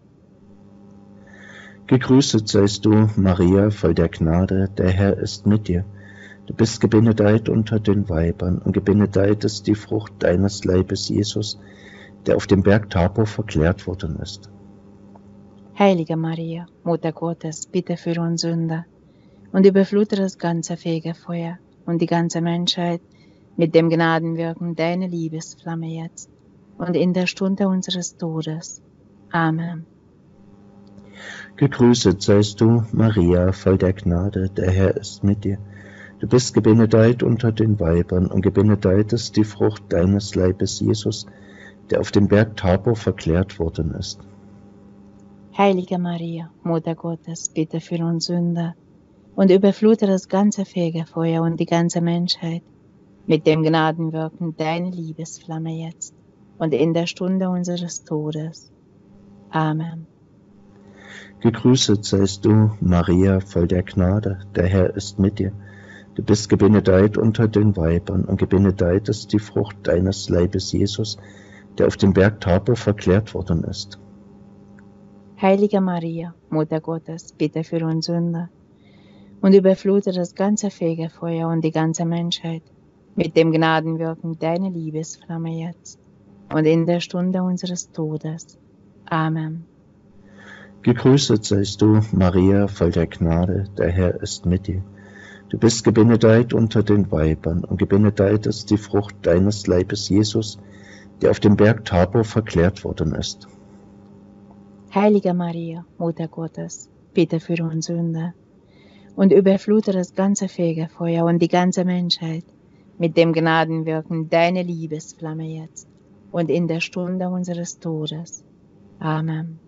Gegrüßet seist du, Maria, voll der Gnade, der Herr ist mit dir. Du bist gebenedeit unter den Weibern, und gebenedeit ist die Frucht deines Leibes, Jesus, der auf dem Berg Tabor verklärt worden ist. Heilige Maria, Mutter Gottes, bitte für uns Sünder und überflute das ganze Fegefeuer und die ganze Menschheit mit dem Gnadenwirken deiner Liebesflamme jetzt und in der Stunde unseres Todes. Amen. Gegrüßet seist du, Maria, voll der Gnade, der Herr ist mit dir. Du bist gebenedeit unter den Weibern, und gebenedeit ist die Frucht deines Leibes, Jesus, der auf dem Berg Tabor verklärt worden ist. Heilige Maria, Mutter Gottes, bitte für uns Sünder und überflute das ganze Fegefeuer und die ganze Menschheit mit dem Gnadenwirken deiner Liebesflamme jetzt und in der Stunde unseres Todes. Amen. Gegrüßet seist du, Maria, voll der Gnade, der Herr ist mit dir. Du bist gebenedeit unter den Weibern, und gebenedeit ist die Frucht deines Leibes, Jesus, der auf dem Berg Tabor verklärt worden ist. Heilige Maria, Mutter Gottes, bitte für uns Sünder und überflute das ganze Fegefeuer und die ganze Menschheit mit dem Gnadenwirken deiner Liebesflamme jetzt und in der Stunde unseres Todes. Amen. Gegrüßet seist du, Maria, voll der Gnade, der Herr ist mit dir. Du bist gebenedeit unter den Weibern, und gebenedeit ist die Frucht deines Leibes, Jesus, der auf dem Berg Tabor verklärt worden ist. Heilige Maria, Mutter Gottes, bitte für uns Sünder und überflute das ganze Fegefeuer und die ganze Menschheit mit dem Gnadenwirken deiner Liebesflamme jetzt und in der Stunde unseres Todes. Amen.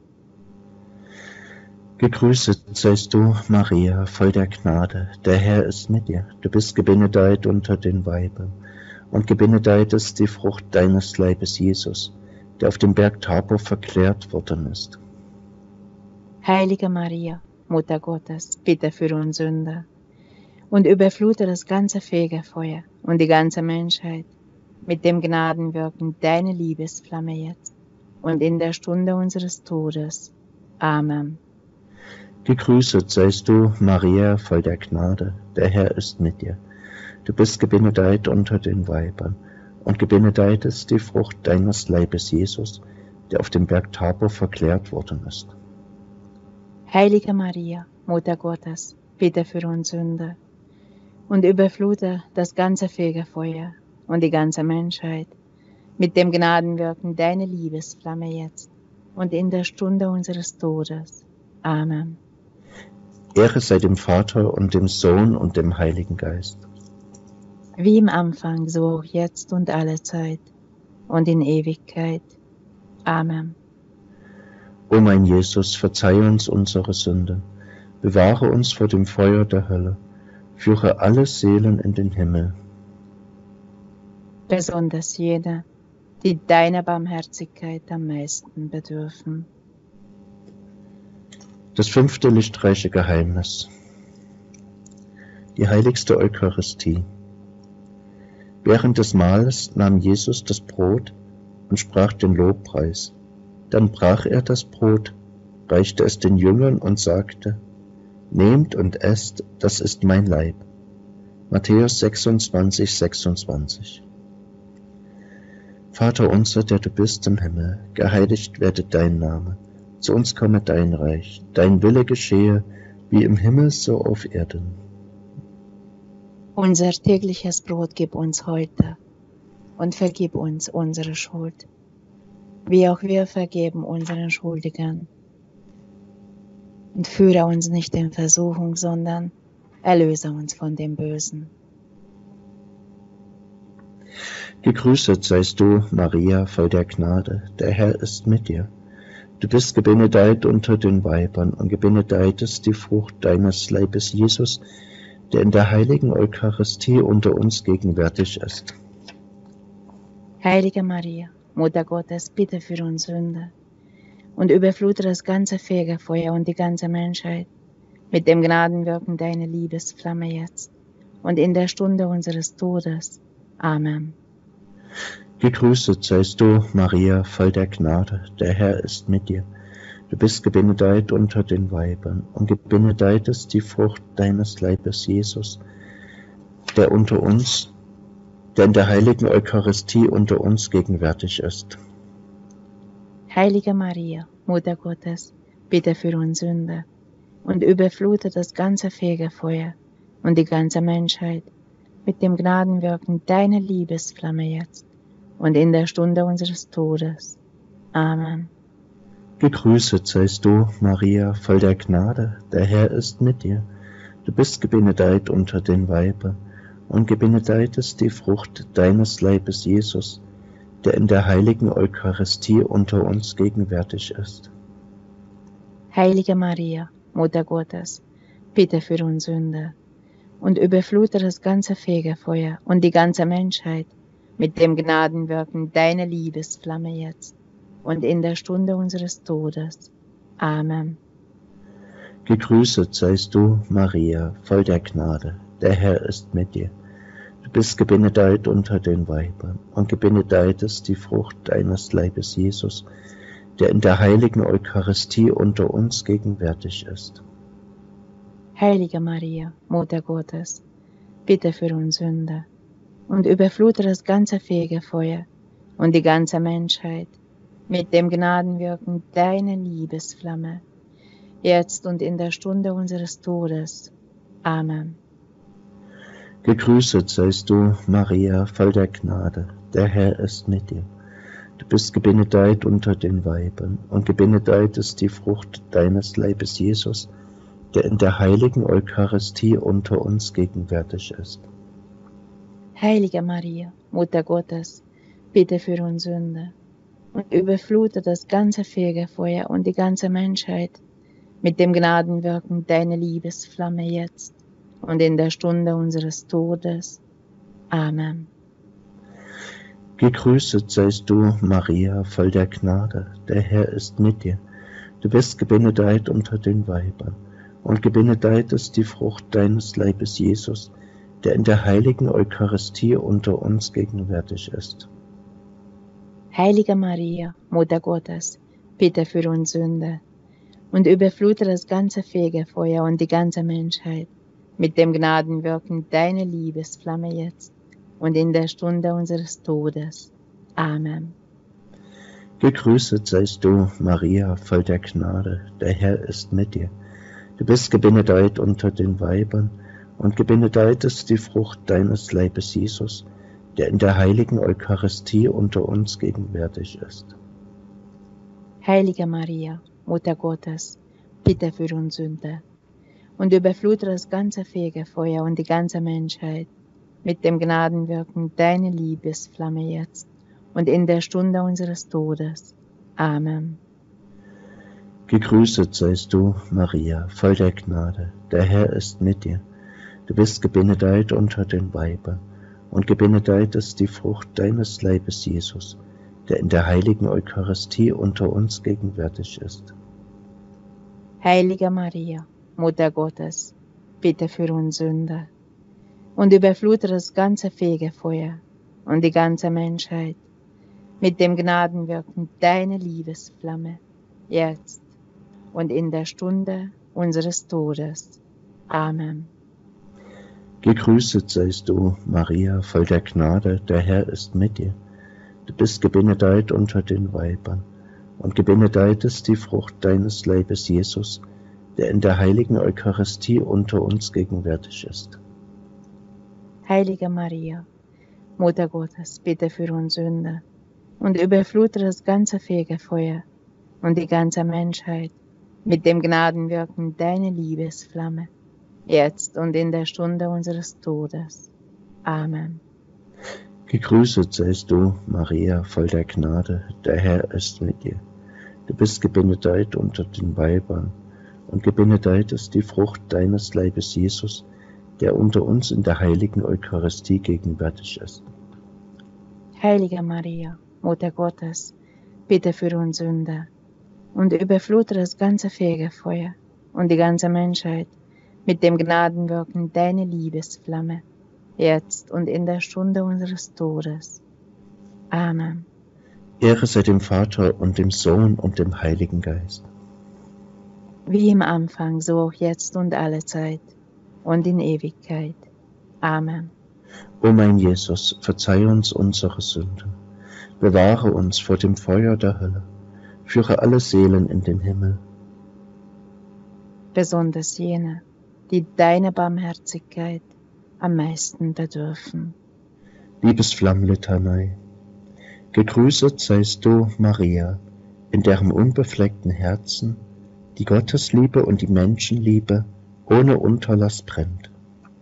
Gegrüßet seist du, Maria, voll der Gnade, der Herr ist mit dir. Du bist gebenedeit unter den Weibern, und gebenedeit ist die Frucht deines Leibes, Jesus, der auf dem Berg Tabor verklärt worden ist. Heilige Maria, Mutter Gottes, bitte für uns Sünder und überflute das ganze Fegefeuer und die ganze Menschheit mit dem Gnadenwirken deiner Liebesflamme jetzt und in der Stunde unseres Todes. Amen. Gegrüßet seist du, Maria, voll der Gnade, der Herr ist mit dir. Du bist gebenedeit unter den Weibern, und gebenedeit ist die Frucht deines Leibes, Jesus, der auf dem Berg Tabor verklärt worden ist. Heilige Maria, Mutter Gottes, bitte für uns Sünder und überflute das ganze Fegefeuer und die ganze Menschheit mit dem Gnadenwirken deiner Liebesflamme jetzt und in der Stunde unseres Todes. Amen. Ehre sei dem Vater und dem Sohn und dem Heiligen Geist. Wie im Anfang, so auch jetzt und alle Zeit und in Ewigkeit. Amen. O mein Jesus, verzeih uns unsere Sünden, Bewahre uns vor dem Feuer der Hölle, führe alle Seelen in den Himmel, besonders jene, die deiner Barmherzigkeit am meisten bedürfen. Das 5. lichtreiche Geheimnis. Die heiligste Eucharistie. Während des Mahles nahm Jesus das Brot und sprach den Lobpreis. Dann brach er das Brot, reichte es den Jüngern und sagte: Nehmt und esst, das ist mein Leib. Matthäus 26, 26. Vater unser, der du bist im Himmel, geheiligt werde dein Name. Zu uns komme dein Reich, dein Wille geschehe, wie im Himmel so auf Erden. Unser tägliches Brot gib uns heute und vergib uns unsere Schuld, wie auch wir vergeben unseren Schuldigern. Und führe uns nicht in Versuchung, sondern erlöse uns von dem Bösen. Gegrüßet seist du, Maria, voll der Gnade, der Herr ist mit dir. Du bist gebenedeit unter den Weibern und gebenedeit ist die Frucht deines Leibes, Jesus, der in der heiligen Eucharistie unter uns gegenwärtig ist. Heilige Maria, Mutter Gottes, bitte für uns Sünder und überflute das ganze Fegefeuer und die ganze Menschheit mit dem Gnadenwirken deiner Liebesflamme jetzt und in der Stunde unseres Todes. Amen. Gegrüßet seist du, Maria, voll der Gnade, der Herr ist mit dir. Du bist gebenedeit unter den Weibern und gebenedeit ist die Frucht deines Leibes, Jesus, der unter uns, der in der heiligen Eucharistie unter uns gegenwärtig ist. Heilige Maria, Mutter Gottes, bitte für uns Sünder und überflute das ganze Fegefeuer und die ganze Menschheit mit dem Gnadenwirken deiner Liebesflamme jetzt und in der Stunde unseres Todes. Amen. Gegrüßet seist du, Maria, voll der Gnade, der Herr ist mit dir. Du bist gebenedeit unter den Weibern und gebenedeit ist die Frucht deines Leibes, Jesus, der in der heiligen Eucharistie unter uns gegenwärtig ist. Heilige Maria, Mutter Gottes, bitte für uns Sünder und überflute das ganze Fegefeuer und die ganze Menschheit mit dem Gnadenwirken deiner Liebesflamme jetzt und in der Stunde unseres Todes. Amen. Gegrüßet seist du, Maria, voll der Gnade, der Herr ist mit dir. Du bist gebenedeit unter den Weibern und gebenedeit ist die Frucht deines Leibes, Jesus, der in der heiligen Eucharistie unter uns gegenwärtig ist. Heilige Maria, Mutter Gottes, bitte für uns Sünder und überflute das ganze Fegefeuer und die ganze Menschheit mit dem Gnadenwirken deiner Liebesflamme, jetzt und in der Stunde unseres Todes. Amen. Gegrüßet seist du, Maria, voll der Gnade, der Herr ist mit dir. Du bist gebenedeit unter den Weibern und gebenedeit ist die Frucht deines Leibes, Jesus, der in der heiligen Eucharistie unter uns gegenwärtig ist. Heilige Maria, Mutter Gottes, bitte für uns Sünder und überflute das ganze Fegefeuer und die ganze Menschheit mit dem Gnadenwirken deiner Liebesflamme jetzt und in der Stunde unseres Todes. Amen. Gegrüßet seist du, Maria, voll der Gnade, der Herr ist mit dir. Du bist gebenedeit unter den Weibern und gebenedeit ist die Frucht deines Leibes, Jesus, der in der heiligen Eucharistie unter uns gegenwärtig ist. Heilige Maria, Mutter Gottes, bitte für uns Sünder und überflute das ganze Fegefeuer und die ganze Menschheit mit dem Gnadenwirken deiner Liebesflamme jetzt und in der Stunde unseres Todes. Amen. Gegrüßet seist du, Maria, voll der Gnade, der Herr ist mit dir. Du bist gebenedeit unter den Weibern und gebenedeit ist die Frucht deines Leibes, Jesus, der in der heiligen Eucharistie unter uns gegenwärtig ist. Heilige Maria, Mutter Gottes, bitte für uns Sünder und überflute das ganze Fegefeuer und die ganze Menschheit mit dem Gnadenwirken deiner Liebesflamme jetzt und in der Stunde unseres Todes. Amen. Gegrüßet seist du, Maria, voll der Gnade, der Herr ist mit dir. Du bist gebenedeit unter den Weibern, und gebenedeit ist die Frucht deines Leibes, Jesus, der in der heiligen Eucharistie unter uns gegenwärtig ist. Heilige Maria, Mutter Gottes, bitte für uns Sünder und überflute das ganze Fegefeuer und die ganze Menschheit mit dem Gnadenwirken deiner Liebesflamme, jetzt und in der Stunde unseres Todes. Amen. Gegrüßet seist du, Maria, voll der Gnade, der Herr ist mit dir. Du bist gebenedeit unter den Weibern, und gebenedeit ist die Frucht deines Leibes, Jesus, der in der heiligen Eucharistie unter uns gegenwärtig ist. Heilige Maria, Mutter Gottes, bitte für uns Sünder und überflute das ganze Fegefeuer und die ganze Menschheit mit dem Gnadenwirken deiner Liebesflamme, jetzt und in der Stunde unseres Todes. Amen. Gegrüßet seist du, Maria, voll der Gnade, der Herr ist mit dir. Du bist gebenedeit unter den Weibern, und gebenedeit ist die Frucht deines Leibes, Jesus, der unter uns in der heiligen Eucharistie gegenwärtig ist. Heilige Maria, Mutter Gottes, bitte für uns Sünder und überflute das ganze Fegefeuer und die ganze Menschheit mit dem Gnadenwirken deiner Liebesflamme, jetzt und in der Stunde unseres Todes. Amen. Ehre sei dem Vater und dem Sohn und dem Heiligen Geist. Wie im Anfang, so auch jetzt und alle Zeit und in Ewigkeit. Amen. O mein Jesus, verzeih uns unsere Sünden, bewahre uns vor dem Feuer der Hölle, führe alle Seelen in den Himmel. Besonders jene, die deine Barmherzigkeit am meisten bedürfen. Liebesflammlitanei. Gegrüßet seist du, Maria, in deren unbefleckten Herzen die Gottesliebe und die Menschenliebe ohne Unterlass brennt.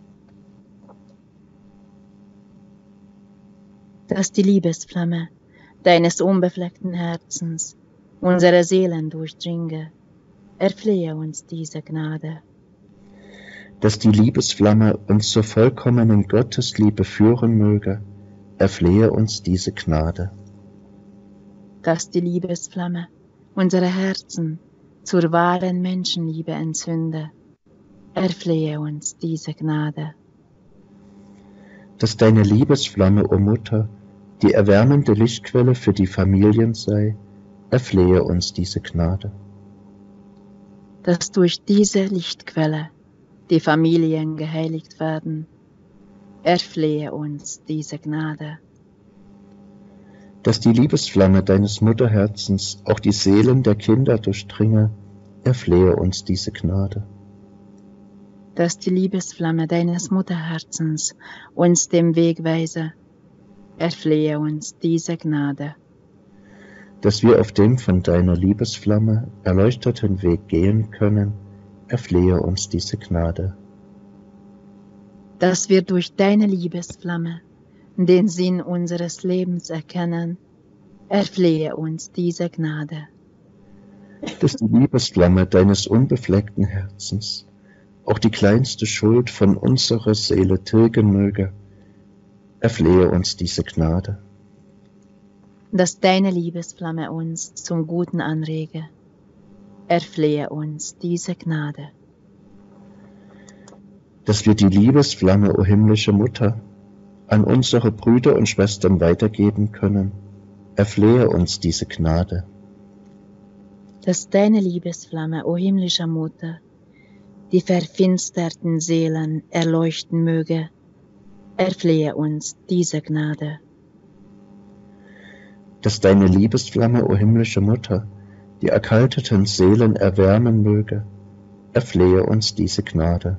Dass die Liebesflamme deines unbefleckten Herzens unsere Seelen durchdringe, erflehe uns diese Gnade. Dass die Liebesflamme uns zur vollkommenen Gottesliebe führen möge, erflehe uns diese Gnade. Dass die Liebesflamme unsere Herzen zur wahren Menschenliebe entzünde, erflehe uns diese Gnade. Dass deine Liebesflamme, o Mutter, die erwärmende Lichtquelle für die Familien sei, erflehe uns diese Gnade. Dass durch diese Lichtquelle die Familien geheiligt werden, erflehe uns diese Gnade. Dass die Liebesflamme deines Mutterherzens auch die Seelen der Kinder durchdringe, erflehe uns diese Gnade. Dass die Liebesflamme deines Mutterherzens uns den Weg weise, erflehe uns diese Gnade. Dass wir auf dem von deiner Liebesflamme erleuchteten Weg gehen können, erflehe uns diese Gnade. Dass wir durch deine Liebesflamme den Sinn unseres Lebens erkennen, erflehe uns diese Gnade. Dass die Liebesflamme deines unbefleckten Herzens auch die kleinste Schuld von unserer Seele tilgen möge, erflehe uns diese Gnade. Dass deine Liebesflamme uns zum Guten anrege, erflehe uns diese Gnade. Dass wir die Liebesflamme, o himmlische Mutter, an unsere Brüder und Schwestern weitergeben können, erflehe uns diese Gnade. Dass deine Liebesflamme, o himmlische Mutter, die verfinsterten Seelen erleuchten möge, erflehe uns diese Gnade. Dass deine Liebesflamme, o himmlische Mutter, die erkalteten Seelen erwärmen möge, erflehe uns diese Gnade.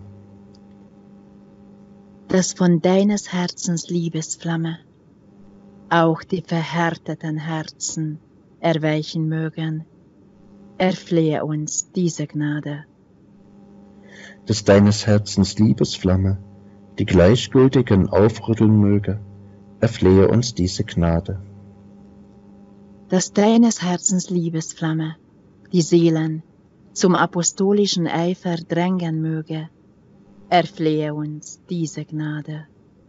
Dass von deines Herzens Liebesflamme auch die verhärteten Herzen erweichen mögen, erflehe uns diese Gnade. Dass deines Herzens Liebesflamme die Gleichgültigen aufrütteln möge, erflehe uns diese Gnade. Dass deines Herzens Liebesflamme die Seelen zum apostolischen Eifer drängen möge, erflehe uns diese Gnade.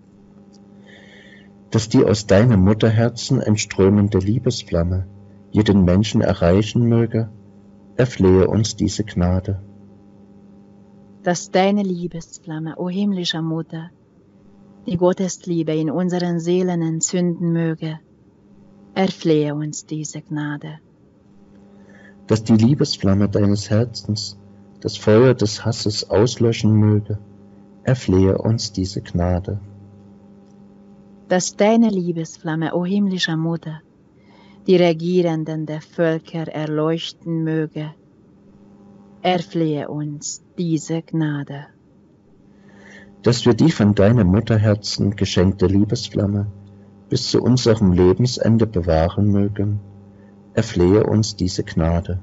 Dass die aus deinem Mutterherzen entströmende Liebesflamme jeden Menschen erreichen möge, erflehe uns diese Gnade. Dass deine Liebesflamme, o himmlischer Mutter, die Gottesliebe in unseren Seelen entzünden möge, erflehe uns diese Gnade. Dass die Liebesflamme deines Herzens das Feuer des Hasses auslöschen möge, erflehe uns diese Gnade. Dass deine Liebesflamme, o himmlischer Mutter, die Regierenden der Völker erleuchten möge, erflehe uns diese Gnade. Dass wir die von deinem Mutterherzen geschenkte Liebesflamme bis zu unserem Lebensende bewahren mögen, erflehe uns diese Gnade.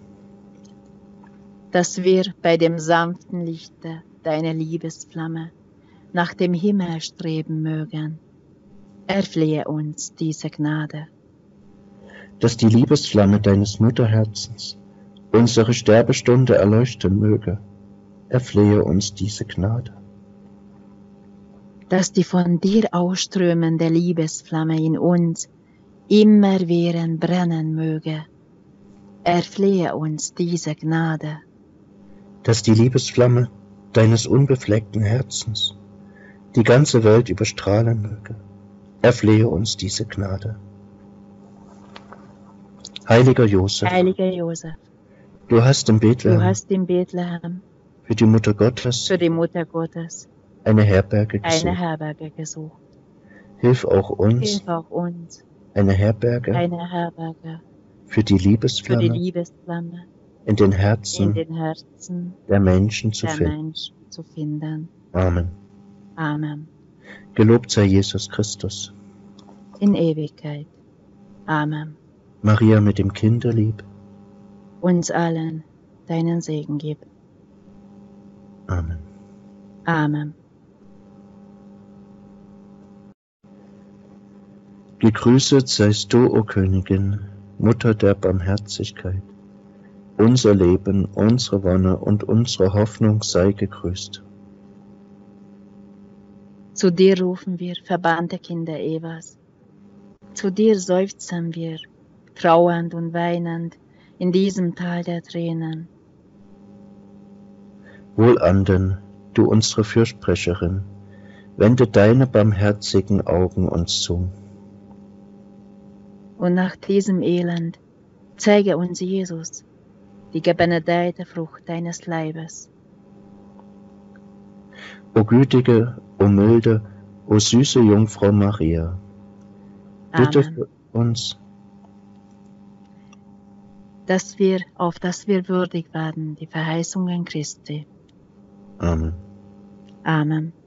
Dass wir bei dem sanften Lichte deiner Liebesflamme nach dem Himmel streben mögen, erflehe uns diese Gnade. Dass die Liebesflamme deines Mutterherzens unsere Sterbestunde erleuchten möge, erflehe uns diese Gnade. Dass die von dir ausströmende Liebesflamme in uns immerwährend brennen möge, erflehe uns diese Gnade. Dass die Liebesflamme deines unbefleckten Herzens die ganze Welt überstrahlen möge, erflehe uns diese Gnade. Heiliger Josef, du hast in Bethlehem für die Mutter Gottes eine Herberge gesucht. Hilf auch uns, eine Herberge für die Liebesflamme in den Herzen der Menschen zu finden. Amen. Amen. Gelobt sei Jesus Christus. In Ewigkeit. Amen. Maria mit dem Kinderlieb, uns allen deinen Segen gib. Amen. Amen. Gegrüßet seist du, o Königin, Mutter der Barmherzigkeit. Unser Leben, unsere Wonne und unsere Hoffnung sei gegrüßt. Zu dir rufen wir, verbannte Kinder Evas. Zu dir seufzen wir, trauernd und weinend, in diesem Tal der Tränen. Wohlanden, du unsere Fürsprecherin, wende deine barmherzigen Augen uns zu. Und nach diesem Elend zeige uns Jesus, die gebenedeite Frucht deines Leibes. O gütige, o milde, o süße Jungfrau Maria, bitte Amen. für uns, auf dass wir würdig werden, die Verheißungen Christi. Amen. Amen.